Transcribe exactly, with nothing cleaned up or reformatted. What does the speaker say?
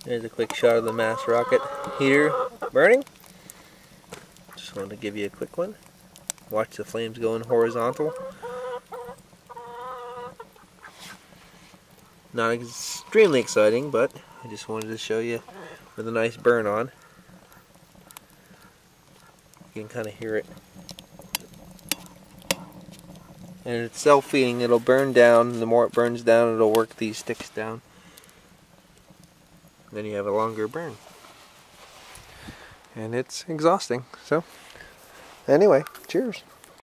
There's a quick shot of the mass rocket heater burning. Just wanted to give you a quick one. Watch the flames going horizontal. Not extremely exciting, but I just wanted to show you with a nice burn on. You can kind of hear it. And it's self-feeding. It'll burn down. The more it burns down, it'll work these sticks down. Then you have a longer burn. And it's exhausting. So, anyway, cheers.